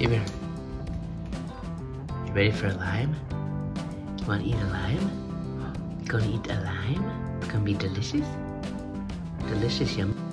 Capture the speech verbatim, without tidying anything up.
Come here. You ready for a lime? You want to eat a lime? You gonna eat a lime? It's gonna be delicious? Delicious, yum.